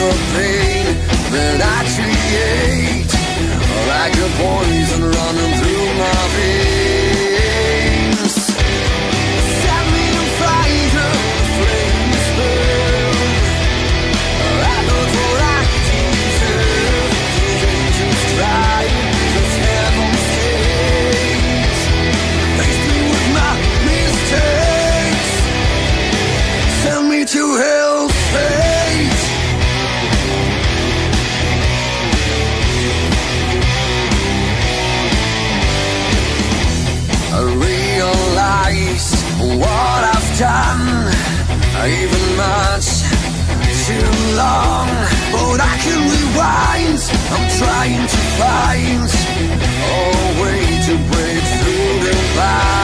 the pain that I create, like a poison running through my veins. Set me on fire, flames burn. I know what I deserve. The angels try, just heaven stays. Face me with my mistakes. Send me to hell's fate. I realize what I've done, even much too long. But I can rewind, I'm trying to find a way to break through the line.